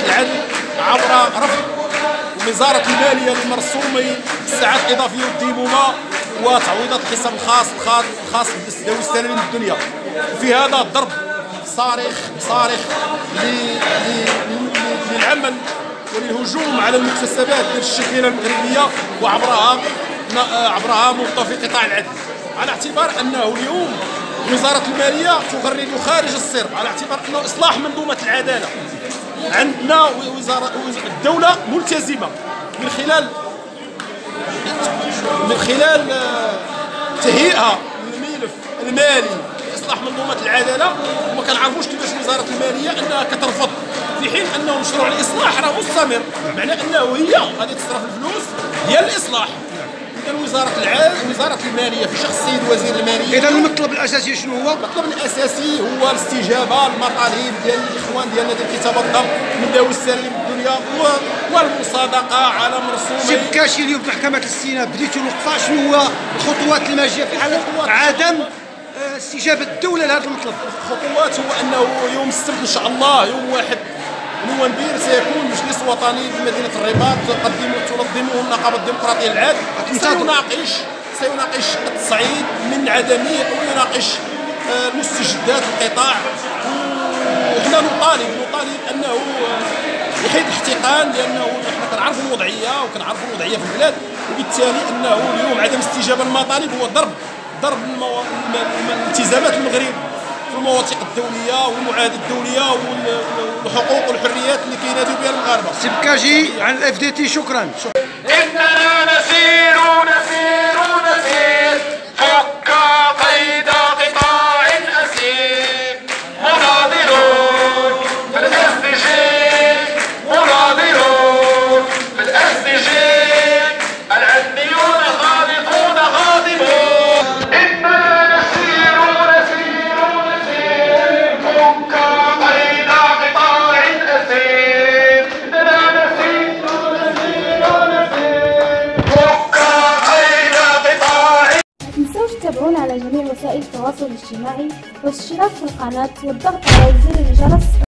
العدل عبر رفض وزارة المالية لمرسومي الساعات الإضافية والديمومة وتعويضات الحساب الخاص ذوي السالمين الدنيا. وفي هذا ضرب صارخ للعمل وللهجوم على المكتسبات ديال الشكيله المغربيه وعبرها موظفي قطاع العدل، على اعتبار انه اليوم وزاره الماليه تغرد خارج الصرب، على اعتبار انه اصلاح منظومه العداله عندنا الدوله ملتزمه من خلال تهيئها للملف المالي لاصلاح منظومه العداله، وما كنعرفوش كيفاش وزاره الماليه انها كترفض في حين انه مشروع الاصلاح راه مستمر، معناه انه هي غادي تصرف الفلوس ديال الاصلاح. اذا وزاره الماليه في شخص السيد وزير الماليه، اذا المطلب الاساسي شنو هو؟ المطلب الاساسي هو الاستجابه للمطالب ديال الاخوان ديالنا ديال كتاب الضم من ذوي السالمين الدنيا والمصادقه على مرسومي. سي بكاشي اليوم في محكمه الاستئناف بديتوا الوقفه، شنو هو الخطوات الماجيه في حاله عدم استجابه الدوله لهذا المطلب؟ الخطوات هو انه يوم السبت ان شاء الله يوم 1 نوفمبر سيكون مجلس وطني بمدينه الرباط تنظمه النقابه الديمقراطيه للعدل، سيناقش التصعيد من عدميه ويناقش مستجدات القطاع. وحنا نطالب انه يحيد الاحتقان، لانه حنا كنعرفوا الوضعيه في البلاد، وبالتالي انه اليوم عدم استجابه للمطالب هو ضرب الالتزامات المغرب في المواثيق الدوليه والمعاهدات الدوليه والحقوق والحريات اللي كينادوا بها المغاربه. سي بكاجي عن الاف دي تي، شكرا. اننا نسير فك قيد قطاع اسير، مناضلون في الاس دي جي، مناضلون في الاس دي جي، العدليون غالطون غاضبون. اننا نسير فك قيد قطاع اسير، اننا نسير فك قيد قطاع. لا تنسوش تتابعونا على جميع وسائل التواصل الاجتماعي والاشتراك في القناة والضغط على زر الجرس